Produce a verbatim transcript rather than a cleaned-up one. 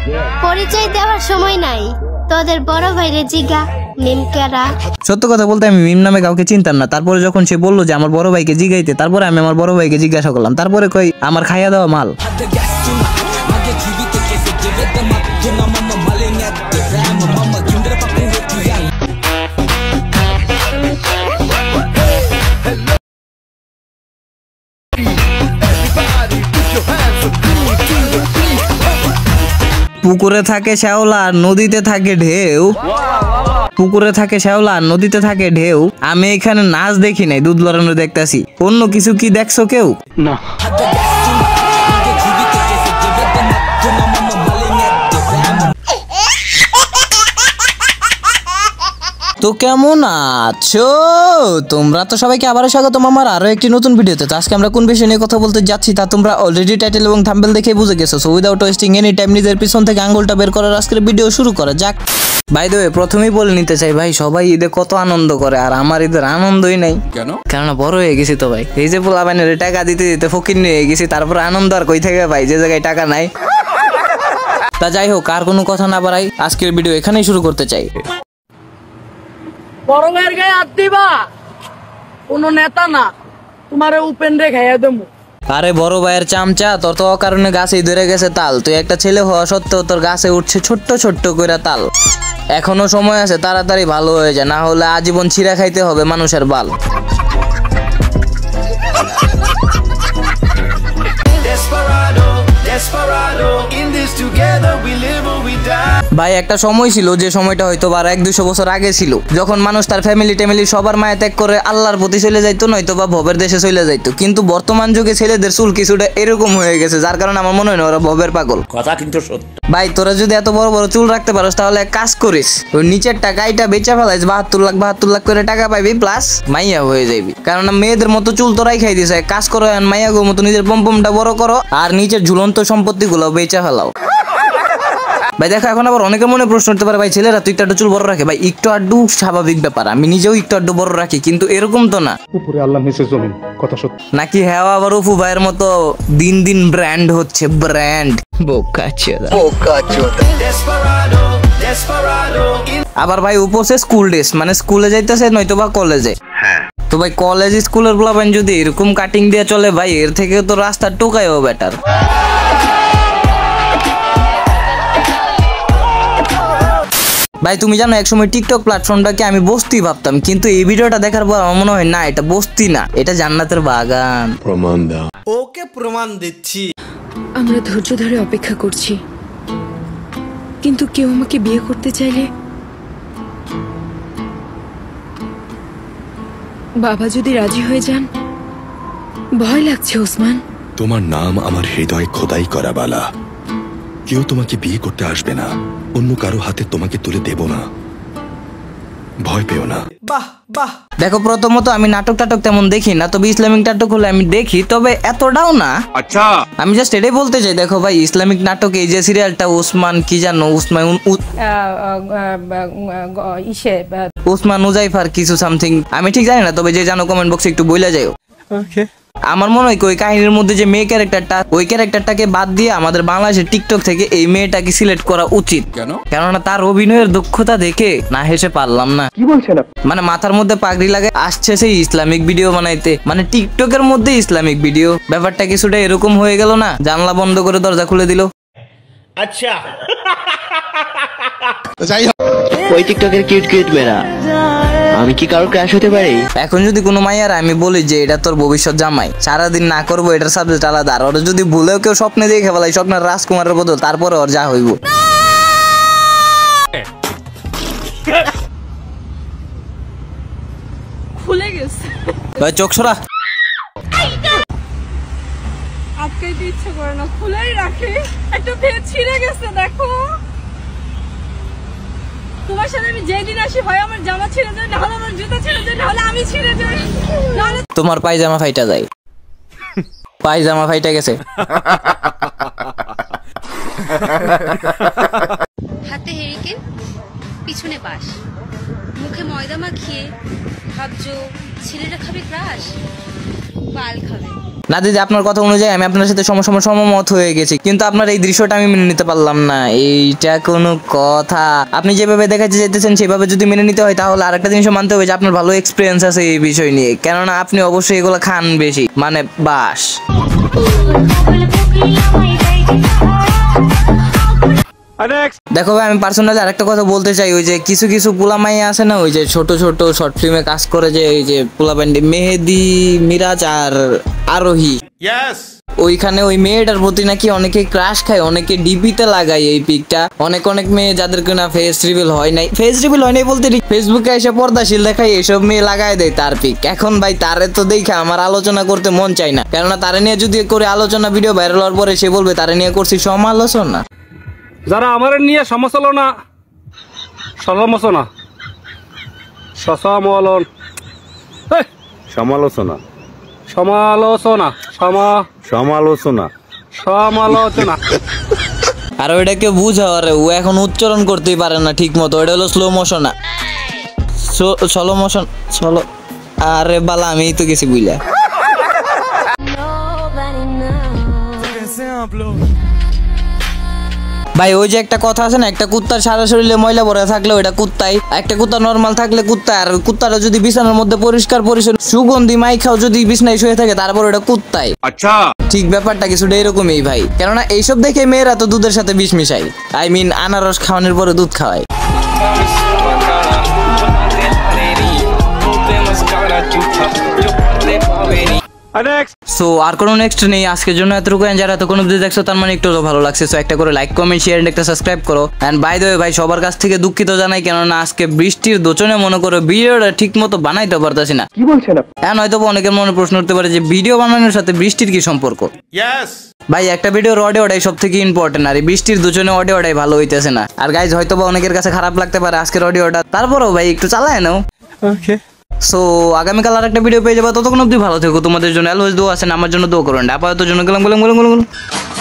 পরিচয় দেওয়ার সময় নাই, তোদের বড় ভাইরে জিগা মিমকেরা। সত্য কথা বলতে আমি মিম নামে কাউকে চিনতাম না। তারপরে যখন সে বললো যে আমার বড় ভাইকে জিগাইতে, তারপরে আমি আমার বড় ভাইকে জিজ্ঞাসা করলাম। তারপরে কই আমার খাইয়া দেওয়া মাল। পুকুরে থাকে শ্যাওলা, নদীতে থাকে ঢেউ। পুকুরে থাকে শ্যাওলা, নদীতে থাকে ঢেউ। আমি এখানে নাচ দেখি নাই, দুধ লড়ানো দেখতেছি। অন্য কিছু কি দেখছো কেউ? না। তো কেমন আছো তোমরা? তো সবাইকে আবারও স্বাগতম আমার আরো একটি নতুন ভিডিওতে। তো আজকে আমরা কোন বিষয় নিয়ে কথা বলতে যাচ্ছি তা তোমরা অলরেডি টাইটেল এবং থাম্বনেল দেখে বুঝে গেছো। So without wasting any time নিজের পিছন থেকে আঙ্গুলটা বের করার আজকের ভিডিও শুরু করা যাক। বাই দ্য ওয়ে, প্রথমেই বলে নিতে চাই ভাই, সবাই ঈদে কত আনন্দ করে, আর আমার ঈদের আনন্দই নাই। কেন? কারণ বড় হয়ে গেছি তো ভাই। এই যে পোলাপানের টাকা দিতে দিতে ফকির নিয়ে গেছি, তারপর আনন্দ আর কই থেকে ভাই, যে জায়গায় টাকা নাই। তা যাই হোক, আর কোনো কথা না বাড়াই, আজকের ভিডিও এখানেই শুরু করতে চাই। বড় ভাইয়ের গায়ে হাত দিবা, কোনো নেতা না, তোমারে উপেন্দ্রে খাইয়া দেবো। আরে বড় ভাইয়ের চামচা, তোর তো অকারণে গাছেই ধরে গেছে তাল। তুই একটা ছেলে হওয়া সত্ত্বেও তোর গাছে উঠছে ছোট্ট ছোট্ট করে তাল। এখনো সময় আছে, তাড়াতাড়ি ভালো হয়ে যায়, না হলে আজীবন ছিঁড়া খাইতে হবে মানুষের বাল। ভাই একটা সময় ছিল, যে সময়টা হয়তো আর এক দুশো বছর আগে ছিল, যখন মানুষ তার ফ্যামিলি ট্যামিলি সবার মায়া ত্যাগ করে আল্লাহর প্রতি চলে যাইতো, নয়তো বা ভবের দেশে চলে যাইতো। কিন্তু বর্তমান যুগে ছেলেদের চুল কিছুটা এরকম হয়ে গেছে, যার কারণে আমার মনে হয় না ওরা ভবের পাগল। কথা কিন্তু সত্য ভাই। তোরা যদি এত বড় বড় চুল রাখতে পারোস, তাহলে এক কাজ করিস, ওই নিচের টাকা এটা বেচা ফেলাইস, বাহাত্তর লাখ বাহাত্তর লাখ করে টাকা পাইবি, প্লাস মাইয়া হয়ে যাবি। কারণ মেয়েদের মতো চুল তোরাই খাই দিস, কাজ করো মাইয়া গো মতো নিজের পম্পমটা বড় করো, আর নিচের ঝুলন্ত সম্পত্তি গুলো বেচা ফেলাও। ভাই দেখো, এখন আবার অনেকে মনে প্রশ্ন করতে পারে, ভাই ছেলেরা তো একটু আড্ডু চুল বড় রাখে। ভাই একটু আড্ডু স্বাভাবিক ব্যাপার, আমি নিজেও একটু আড্ডু বড় রাখি, কিন্তু এরকম তো না। উপরে আল্লাহ নিচে জমিন, কথা সত্য নাকি? হ্যাঁ, আবার অপু ভাইয়ের মতো দিন দিন ব্র্যান্ড হচ্ছে, ব্র্যান্ড। বোকাচোদা বোকাচোদা। আবার ভাই উপসে স্কুল ড্রেস, মানে স্কুলে যাইতেছে নয়তো বা কলেজে। তো ভাই কলেজ স্কুলের পোলাপান যদি এরকম কাটিং দিয়ে চলে, ভাই এর থেকে তো রাস্তা টোকায়ও বেটার। ভাই তুমি জানো, একসময় টিকটক প্ল্যাটফর্মটাকে আমি বস্তি ভাবতাম, কিন্তু এই ভিডিওটা দেখার পর আমার মনে হয় না, এটা বস্তি না, এটা জান্নাতের বাগান। প্রমাণ দাও। ওকে প্রমাণ দিচ্ছি। আমরা ধৈর্য ধরে অপেক্ষা করছি, কিন্তু কেউ আমাকে বিয়ে করতে চাইলে বাবা যদি রাজি হয়ে যান, ভয় লাগছে ওসমান। তোমার নাম আমার হৃদয় খোদাই করা বালা। কেউ তোমাকে বিয়ে করতে আসবে না, অন্য কারো হাতে তোমাকে তুলে দেব না, ভয় পেও না। বাহ বাহ। দেখো, প্রথমত আমি নাটক টাটক তেমন দেখি না, তবে ইসলামিক নাটক হলে আমি দেখি, তবে এতটাও না। আচ্ছা, আমি জাস্ট এটাই বলতে চাই, দেখো ভাই ইসলামিক নাটক, এই যে সিরিয়ালটা ওসমান কি জানো, ওসমান ওসমান উজাইফার কিছু সামথিং, আমি ঠিক জানি না, তবে যে জানো কমেন্ট বক্সে একটু বইলা যাও। ওকে। আমার মনে হয় ওই কাহিনীর মধ্যে যে মেয়ে ক্যারেক্টারটা, ওই ক্যারেক্টারটাকে বাদ দিয়ে আমাদের বাংলাদেশের টিকটক থেকে এই মেয়েটাকে সিলেক্ট করা উচিত। কেন? কেননা তার অভিনয়ের দক্ষতা দেখে না হেসে পারলাম না। কি বলছেন? মানে মাথার মধ্যে পাগড়ি লাগে, আসছে সেই ইসলামিক ভিডিও বানাইতে, মানে টিকটকের মধ্যে ইসলামিক ভিডিও। ব্যাপারটা কিছুটা এরকম হয়ে গেল না, জানলা বন্ধ করে দরজা খুলে দিল। আচ্ছা, যাই হোক, ওই টিকটকের কিউট কিউট মেয়েরা, আমি কি কারো ক্রাশ হতে পারি? এখন যদি কোনো মাইয়ার আমি বলি যে এটা তোর ভবিষ্যৎ জামাই, সারাদিন না করবো, এটার সাবজেক্ট আলাদা, আর ওরা যদি ভুলেও কেউ স্বপ্নে দেখে ফেলাই স্বপ্নের রাজকুমারের বদল, তারপরে ওর যা হইব। খুলে গেছে ভাই, চোখ সরা। আটকাইতে ইচ্ছে করে না, খুলেই রাখি। একটা ভেদ ছিঁড়ে গেছে, দেখো। তোমার সাথে আমি যেদিন আসি, হয় আমার জামা ছিঁড়ে যায়, না হলে আমার জুতা ছিঁড়ে যায়, না হলে আমি ছিঁড়ে যাই, নাহলে তোমার পায়জামা ফাইটা যায়। পায়জামা ফাইটা গেছে। হাতে হেরিকেন, পিছনে বাঁশ, মুখে ময়দা মাখিয়ে ভাবছো ছেলেরা খাবে ক্রাশ, বাল খাবে। না দিদি, আপনার কথা অনুযায়ী আমি আপনার সাথে সমসম সমমত হয়ে গেছি, কিন্তু আপনার এই দৃশ্যটা আমি মেনে নিতে পারলাম না। এইটা কোনো কথা? আপনি যেভাবে দেখাতে যেতেছেন সেভাবে যদি মেনে নিতে হয় তাহলে আরেকটা জিনিসও মানতে হবে যে আপনার ভালো এক্সপিরিয়েন্স আছে এই বিষয় নিয়ে, কেননা আপনি অবশ্যই এগুলো খান বেশি, মানে বাস। দেখো ভাই, আমি পার্সোনালি আরেকটা কথা বলতে চাই, ওই যে কিছু কিছু পোলামাই আছে না, ওই যে ছোট ছোট শর্ট ফিল্মে কাজ করে, যে ওই যে পোলাপান্ডি মেহেদি, মিরাজ আর আরোহী, ওইখানে ওই মেয়েটার প্রতি নাকি অনেকে ক্রাশ খায়, অনেকে ডিপিতে লাগায় এই পিকটা। অনেক অনেক মেয়ে যাদের কিনা ফেস রিভিল হয় নাই, ফেস রিভিল হয় নাই বলতে ফেসবুকে এসে পর্দাশীল দেখায়, এইসব মেয়ে লাগায় দেয় তার পিক। এখন ভাই তারে তো দেখে আমার আলোচনা করতে মন চায় না, কেননা তারে নিয়ে যদি করে আলোচনা ভিডিও ভাইরাল হওয়ার পরে সে বলবে তারে নিয়ে করছি সমালোচনা। যারা আমার নিয়ে সমালোচনা সমালোচনা সমালোচনা সমালোচনা সমালোচনা সমা সমালোচনা সমালোচনা আর ওইটাকে বুঝাও, রে ও এখন উচ্চারণ করতেই পারে না ঠিক মতো। ওইটা হলো slow motion, slow motion, slow. আরে বালা, আমি তো গেছি বুঝলা। ভাই ওই যে একটা কথা আছে না, একটা কুত্তার সারা শরীরে ময়লা ভরে থাকলে ওইটা কুত্তাই, একটা কুত্তা নর্মাল থাকলে কুত্তা। আর কুত্তাটা যদি বিছানার মধ্যে পরিষ্কার পরিচ্ছন্ন সুগন্ধি মাইখাও যদি বিছনায় শুয়ে থাকে তারপর ওটা কুত্তাই। আচ্ছা, ঠিক ব্যাপারটা কিছুটা এরকমই ভাই, কেননা এইসব দেখে মেয়েরা তো দুধের সাথে বিষ মিশাই, আই মিন আনারস খাওয়ানোর পরে দুধ খাওয়ায়। সো আর কোনো নেক্সট নেই আজকের জন্য, এতটুকু। যারা এতক্ষণ অবধি দেখছো তার মানে একটু ভালো লাগছে, সো একটা করে লাইক, কমেন্ট, শেয়ার এন্ড একটা সাবস্ক্রাইব করো। এন্ড বাই দ্য ওয়ে ভাই, সবার কাছ থেকে দুঃখিত জানাই, কেননা আজকে বৃষ্টির দোচনে মনে করো ভিডিওটা ঠিক মতো বানাইতে পারতাছি না। কি বলছেন আপনি? হ্যাঁ, নয়তো অনেকের মনে প্রশ্ন উঠতে পারে যে ভিডিও বানানোর সাথে বৃষ্টির কি সম্পর্ক। ভাই একটা ভিডিওর অডিওটাই সব থেকে ইম্পর্টেন্ট, আর এই বৃষ্টির দুজনে অডিওটাই ভালো হইতেছে না। আর গাইজ হয়তো বা অনেকের কাছে খারাপ লাগতে পারে আজকের অডিওটা, তারপরেও ভাই একটু চালায় নাও। ওকে, সো আগামীকাল আর একটা ভিডিও পেয়ে যাবো, ততক্ষণ অব্দি ভালো থেকো। তোমাদের জন্য অলওয়েজ দোয়া আছেন, আমার জন্য দোয়া করুন। আপাতত জন্য গেলাম গেলাম গেলাম গেলাম।